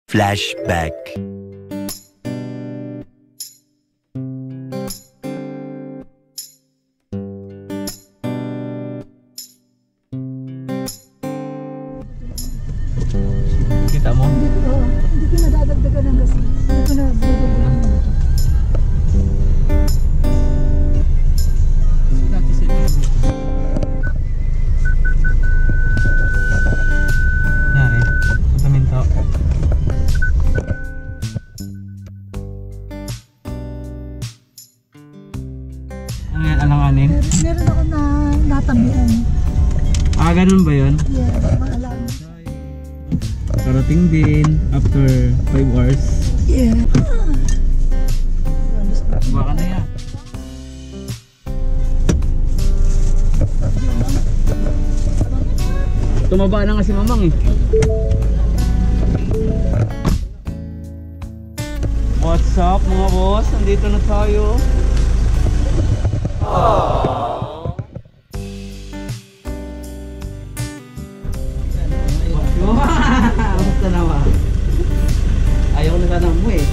Flashback. Kita mo? Hindi ko nadadagdagan ng gas. Hindi ko nadadagdagan ng gas. Yari, putaminto. Ano yan, alanganin? Meron ako na natabihan. Ah, ganun ba yun? Yeah, maalam. Karating din after 5 hours. Yeah. Baka na yan. Tumaba na nga si Mamang eh. What's up mga boss? Nandito na tayo. Kamusta naman? Ayaw na sana mo eh.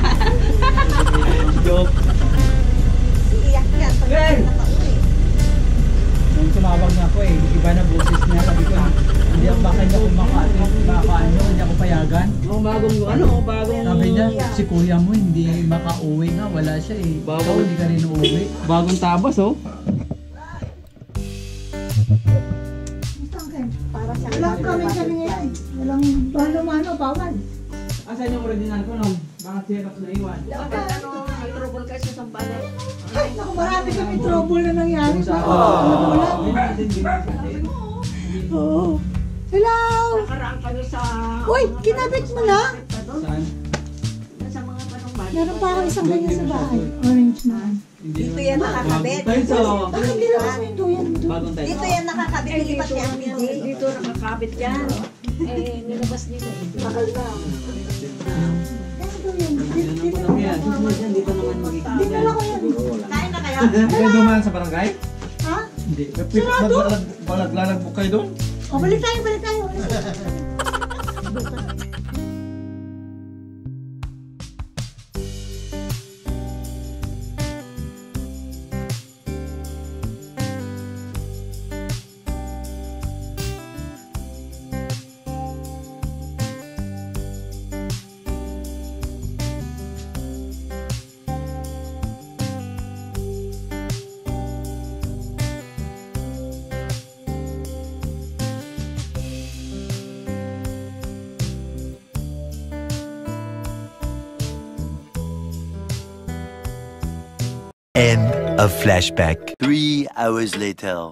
Joke. Iyak yan pag nakauwi. Nung tumawag na ako eh, iba na boses niya. Sabi ko, hindi ako baka hindi ako makaano, hindi ako payagan. Bagong sabi niya, si kuya mo hindi makauwi nga, wala siya eh. Ikaw hindi ka rin uuwi. Bagong tabas oh. Para sa Walang kami ngayon. Walang balo-mano, bawal. Asan yung original ko nung? Bakit siya na iwan? dapat may trouble kayo sa sambalan. Ay, naku, marami kami trouble na nangyari. Oo. Hello! Nakaraan kami sa... Uy, kinabit mo na? Saan? Sa mga panong Meron pa ako isang ganyan sa bahay. Orange na. Dito yan nakakabit. Bakit nilabas mo yung duyan mo doon? Bagong tayo. Dito yan nakakabit. Nilipat niya ang DJ. Dito nakakabit yan. Nilabas dito. Bakal na. Ano duyan? Dito naman magiging. Dito na ko yan. Kain na kayo? Kayo dumaan sa barangay? Ha? Hindi. Sarado? Naglalagbo kayo doon? O, balik tayo, balik tayo. End of flashback. 3 hours later.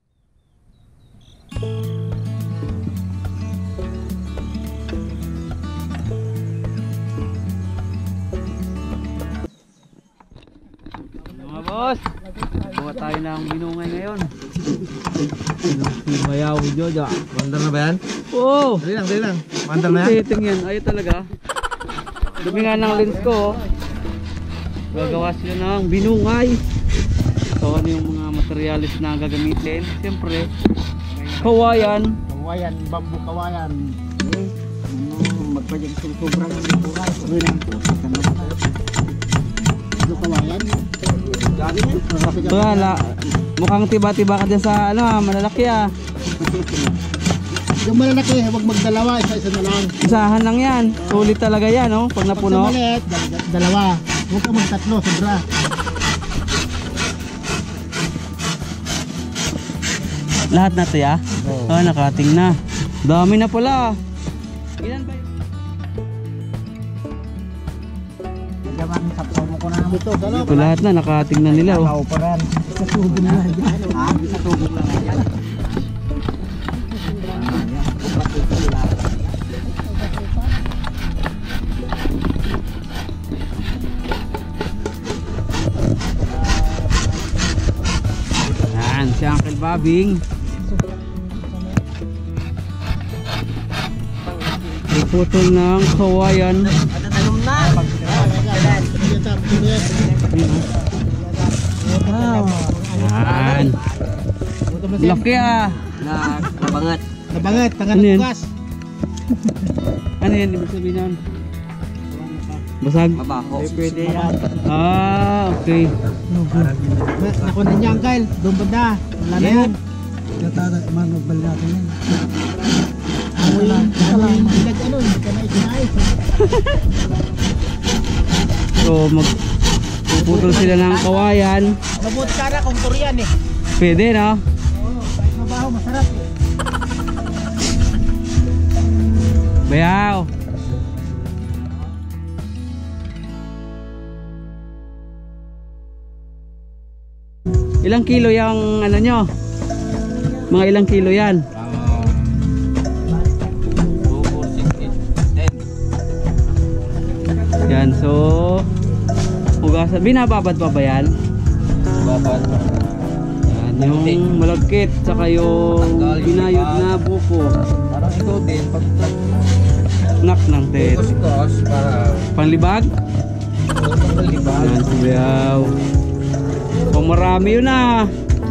Mga boss, buha tayo ng binungay ngayon. Bayaw, Jojo. Mandar na ba yan? Oo! Dali lang. Mandar na yan? Setting yan, ayun talaga. Dumi nga ng lens ko. Gagawa sila ng binungay. So ano yung mga materialis na gagamitin? Siyempre, kawayan. Kawayan, bambu kawayan. Magpajag sobrang buhay. Kawayan. Wala, mukhang tiba-tiba ka dyan sa ano, malalaki ah. Yung malalaki, huwag magdalawa. Isa na lang. Isahan lang yan. Sulit talaga yan, oh, pag napuno. Pag sa maliit, dalawa. Huwag ka magtatlo, sobra. Lahat na to ya? Oo. Oh, nakating na. Dami na pala. Ilan ba yun? Ito lahat na, nakating na nila. Oh. Sa tubig na yan. Sa tubig lang yan. Yan, si Uncle Babing. Iputol ng kawayan. Yan. Laki ah. Nabangat, tangan Ano yan? bukas. Ano yan? Ibig sabihin nun? Basag? Mabaho. Pwede yan. Ah, okay. Nakunan niya, Uncle. Doon ba na? Wala na yan. Manugbal natin yan. Hindi ka na ikinais. So, puputol sila ng kawayan. Mabuti ka na kung Korean eh. Pwede, no? Oo, kahit mabaho, masarap eh. Bayaw. Ilang kilo yung ano nyo? Mga ilang kilo yan? 2, 4, 6, 8, 10. Yan, so hugasan. Binababad pa ba yan? Babad. Yan, yung malagkit, saka yung binayod na buko. Parang ikaw din. Pag Nak ng tet. kusikos, para Panlibag? malibag. Yan, siyaw. Kung marami yun ah.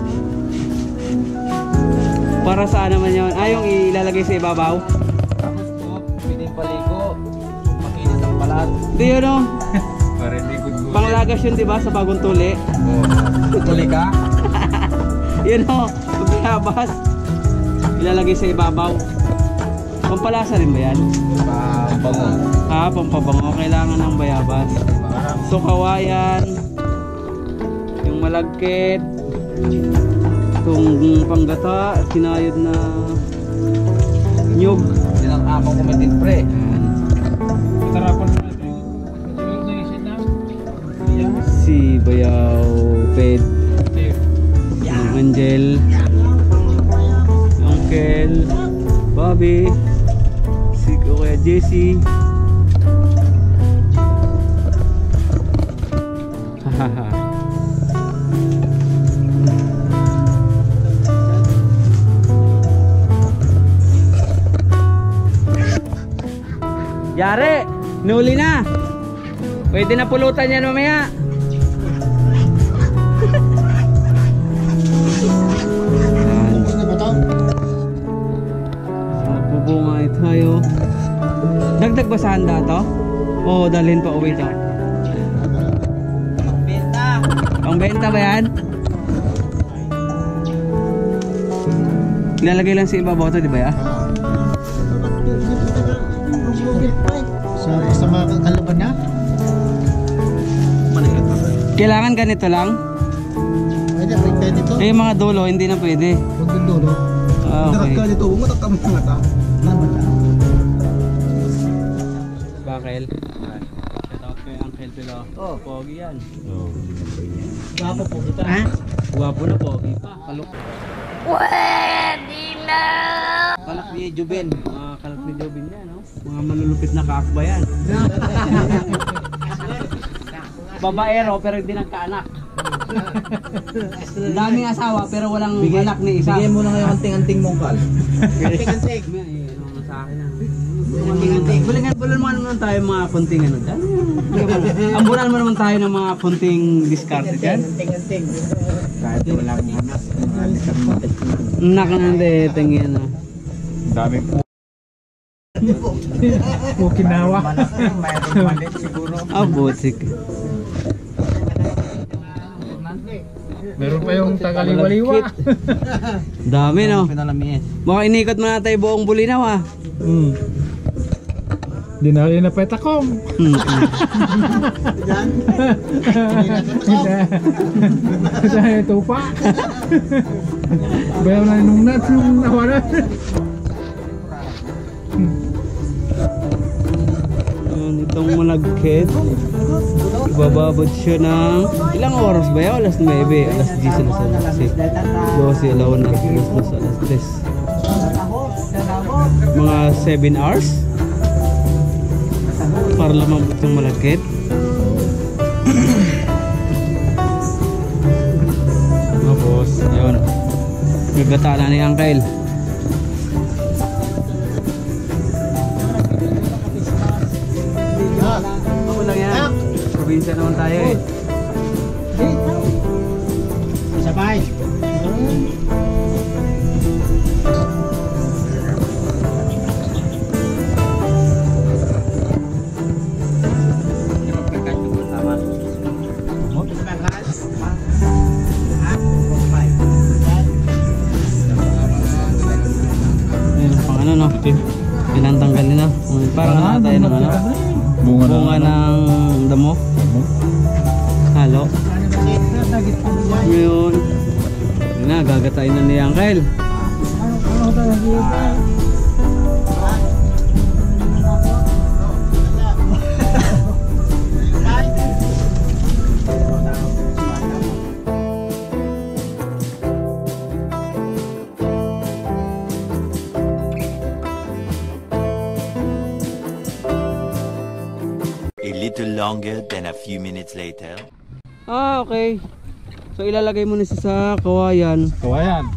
Para saan naman yun? Ah, yung ilalagay sa ibabaw? Tapos po, pwedeng paligo. Makinis ang balat. Hindi yun oh. Para hindi good. Panglagas yun diba sa bagong tuli? Tuli ka? Yun oh. Pagkabas. Ilalagay sa ibabaw. Pampalasa rin ba yan? Bango. Ah, pampabango. Kailangan ng bayabas. So kawayan. Yung malagkit. Itong panggata. Kinayod na nyug. Yan ang amang kumitin pre. Matarapan mo natin yung naisip na. Si Bayaw Ped. Angel. Uncle. Bobby. Si Kuya Jesse. Hahaha. Yari, nuli na. Pwede na pulutan yan mamaya. Magbubungay tayo. Dagdag ba sa handa to? Oo, dalhin pa uwi to. Benta. Pangbenta ba yan? Ilalagay lang sa ibabaw to, di ba ya? Sa mga kalaban na? Kailangan ganito lang? Pwede, pwede dito. Eh, mga dulo, hindi na pwede. Huwag yung dulo. Ah, okay. dito, umatak ka mga ta. Bakel. Shout out kay Uncle Pilo. Oh, pogi yan. Gapo po kita. Ha? Guwapo na, pogi pa. Kalok. Kalak ni Juben. Mga kalok ni Jobin yan, no? Mga malulupit na kaakba yan. Babaero pero hindi nagkaanak. Daming asawa pero walang anak ni isa. Bigyan mo na ngayon anting-anting mong kal. Anting-anting. Ano sa akin na. Anting-anting. Bulan mo naman tayo mga konting ano dyan. Ambulan mo naman tayo ng mga konting discarded yan. Anting-anting. Kahit walang anak. Nakanande, tingin na. Dami po. Okinawa. Mayroon malit siguro. Ah, botsik. Meron pa yung tagaliwaliwa. Dami no. Pinalamis. Baka inikot mo natin buong Bulinaw ah. Dinali na petakom. Yan. Sa tupa. Bayaw na nung nuts nung nawala. Itong malagkit. Ibababad siya ng ilang oras ba yun? Alas 9, alas 10, alas 11, 12, alaw na, alas 3. Mga 7 hours para lumabot yung malagkit. Tapos, yun. May bata na ni Uncle. Ako lang yan. Probinsya naman tayo eh. Sabay. tayo ng ano? Bunga ng damo. Halo. Ngayon. Yun na, gagatain na ni Uncle. A little longer than a few minutes later. Ah, okay. So ilalagay mo na siya sa kawayan. Kawayan.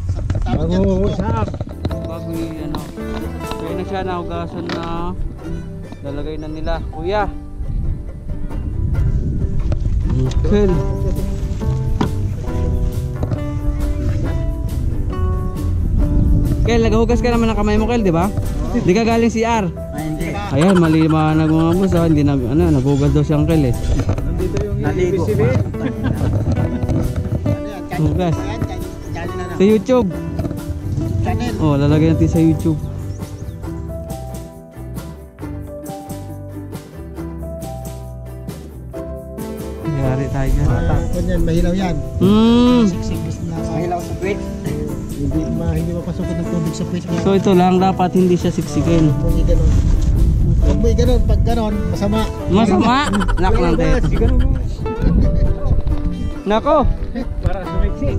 Bago ano. Kaya na siya nahugasan na. Lalagay na nila. Kuya. Okay. Kel, naghugas ka naman ng kamay mo, Kel, di ba? Di ka galing CR. Hindi. Ayan, maliwanag mga boss, ha? Hindi naghugas daw si Uncle eh. Naligo. Hugas. Sa YouTube. Oh, lalagay natin sa YouTube. Yari tayo dyan. Ganyan, mahilaw yan. Mahilaw sa puwit. Hindi mapasok ng tubig sa puwit niya. So ito lang, dapat hindi siya siksikin. Kung i-ganon. Huwag mo i-ganon. Pag ganon, masama. Masama! Nak lang tayo. Nako! Para sumiksik.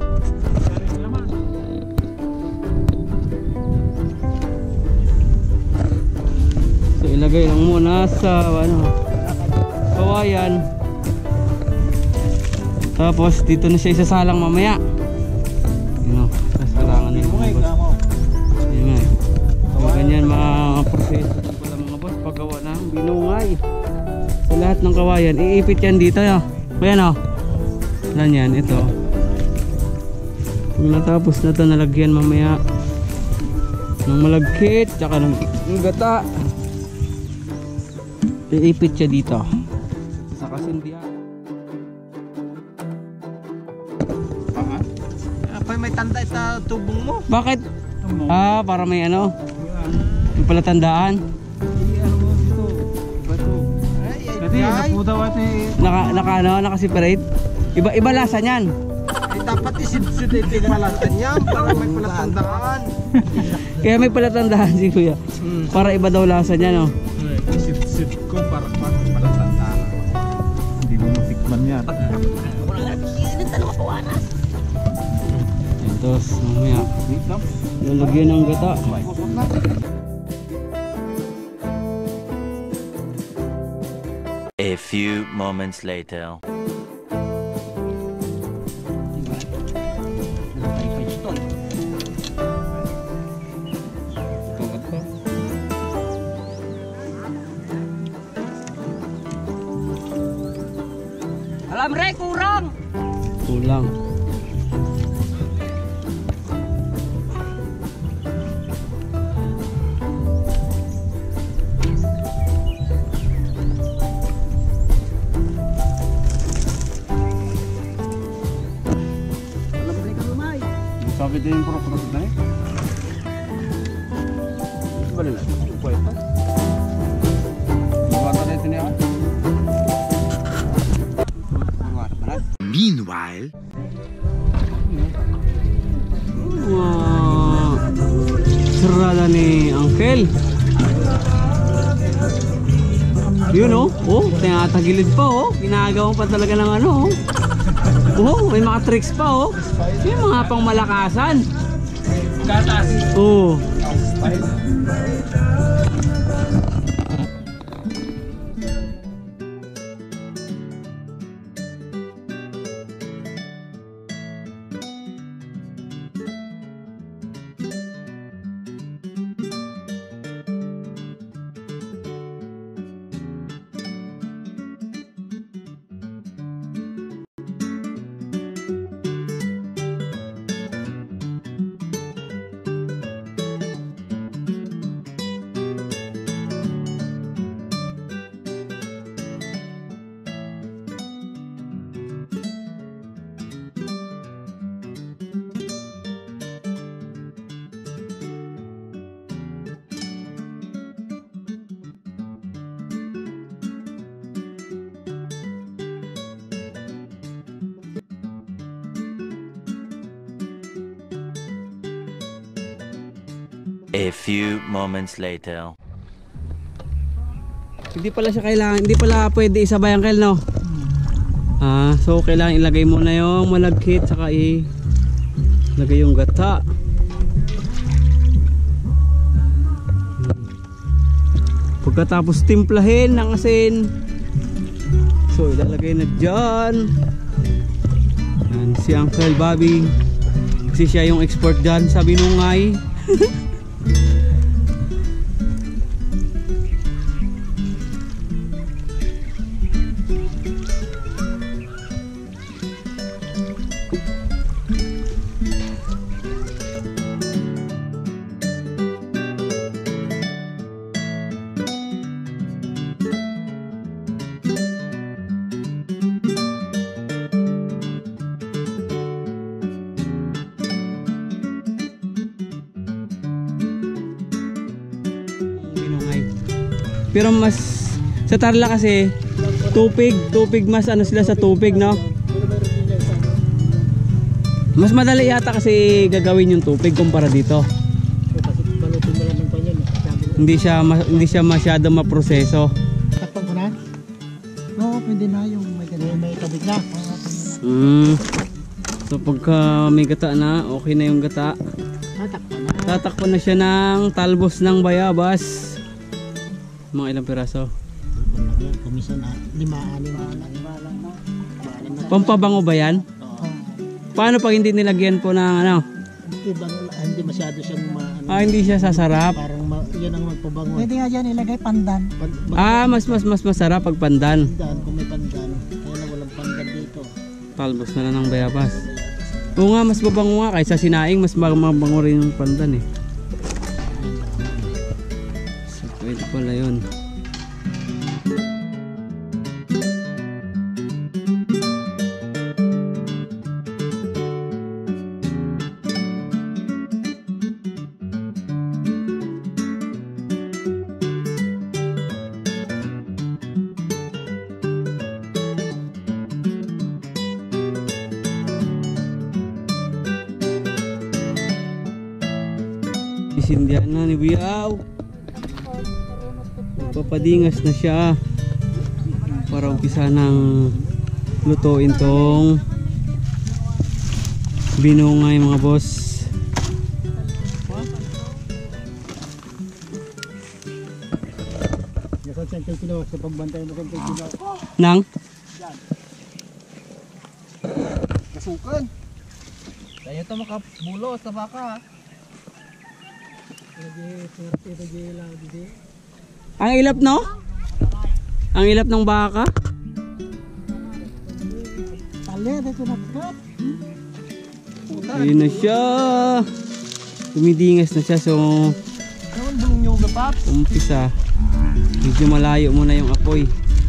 So ilagay lang muna sa ano, kawayan. Tapos dito na siya isasalang mamaya. Yun o, sasalangan na yung mga boss. Yun nga eh. So ganyan mga proseso pala mga boss paggawa ng binungay. So lahat ng kawayan, iipit yan dito o. Ayan o. Yan, ito. Pag natapos na ito, nalagyan mamaya ng malagkit, tsaka ng gata. Iipit siya dito. Sa kasindihan. May tanda ito tubong mo. Bakit? Ah, para may ano? Yung palatandaan. Kasi napudaw at Naka-separate. Iba lasa niyan. Ay, dapat isid-sid ito yung alatan niya para may palatandaan. Kaya may palatandaan si Kuya. Para iba daw lasa niya, no? sit ko para malatandaan. Hindi mo matikman yan. Tapos mamaya lalagyan ng gata. A few moments later. Alam re, kurang. Kulang. Sabi din yung puro-puro na eh. Balik lang. Pwede pa. Buwata na ito niya. Meanwhile, Sarada ni Uncle. Yun oh. Oh, tinatagilid pa oh. Ginagawa pa talaga ng ano oh. Oh, may mga tricks pa oh. Yung mga pang malakasan. Gatas. Oh. A few moments later. Hindi pala siya kailangan, hindi pala pwede isabay ang kel, no? So kailangan ilagay muna yung malagkit saka ilagay yung gata. Pagkatapos timplahin ng asin, so ilalagay na dyan. Yan, si Uncle Bobby kasi siya yung expert dyan sa binungay. Pero mas sa Tarlac kasi tubig mas ano sila sa tubig, no? Mas madali yata kasi gagawin yung tubig kumpara dito. Hindi siya masyado maproseso. Takpan ko na? No, pwede na yung may tabig na. So pagka may gata na, okay na yung gata. Tatakpan na siya ng talbos ng bayabas. Mga ilang piraso? Kumisa na 5 lang. Pampabango ba yan? Paano pag hindi nilagyan po ng ano? Hindi masyado siyang hindi siya sasarap. parang yan ang magpabango. Pwede nga dyan ilagay pandan. Mas masarap pag pandan. Pandan, kung may pandan. Kaya na walang pandan dito. Talbos na lang ng bayabas. Oo nga, mas mabango nga kaysa sinaing, mas mabango rin yung pandan eh. So pwede pala yun. Isindihan na ni Biyaw. Papadingas na siya para umpisa ng lutuin tong binungay mga boss. Sa pagbantay mo kung Nang? kasukan. Kaya ito makabulo sa baka. Ang ilap, no? Ang ilap ng baka. Tali, dito nagkat. Ayun na siya. Tumidingas na siya. So Naman bulong yung gapat. umpisa. Medyo malayo muna yung apoy.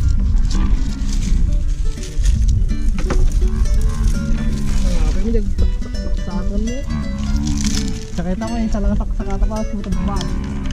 Kami nagsakan mo. Sakita ko yung salang sakata pa sa tabang.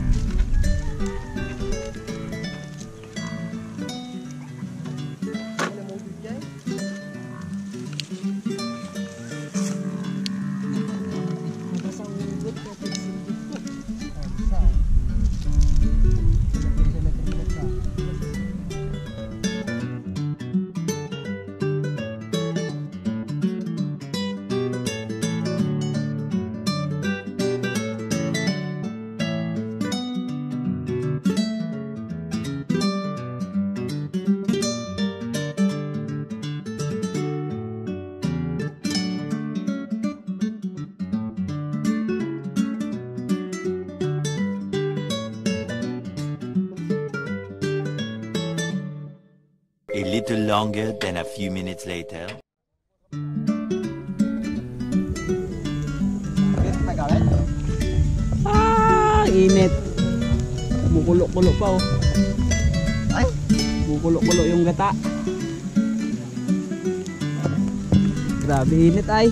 A little longer than a few minutes later. Init. Bukulo-kulo pa oh. Ay! Bukulo-kulo yung gata. Grabe init ay.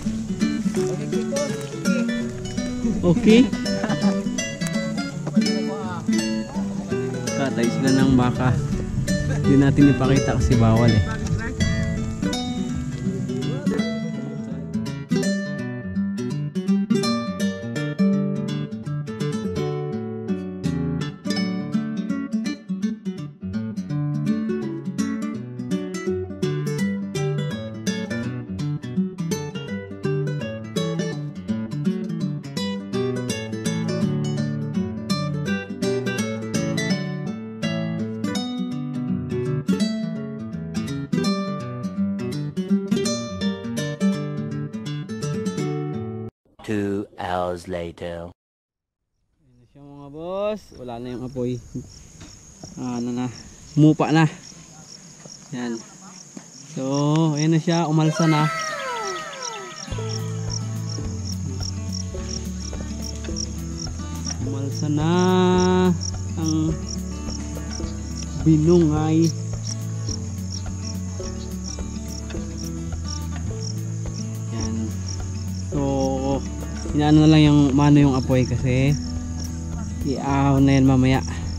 Okay. Katay sila ng baka. Hindi natin ipakita kasi bawal eh. hours later. Ayan na siya mga boss. Wala na yung apoy. Ano na. Mupa na. Yan. So, ayan na siya. Umalsa na. Umalsa na ang binungay. Yan. So, inaano na lang yung mano yung apoy kasi iahaw na yan mamaya.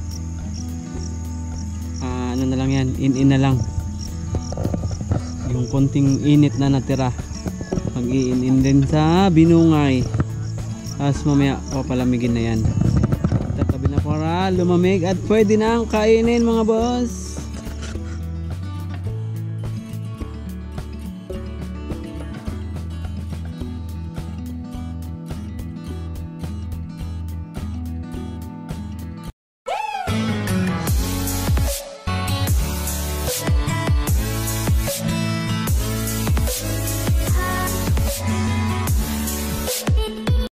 Ano na lang yan, in na lang. Yung konting init na natira. Mag-i-in din sa binungay. Tapos mamaya papalamigin na yan. Tatabi na para lumamig at pwede na ang kainin mga boss.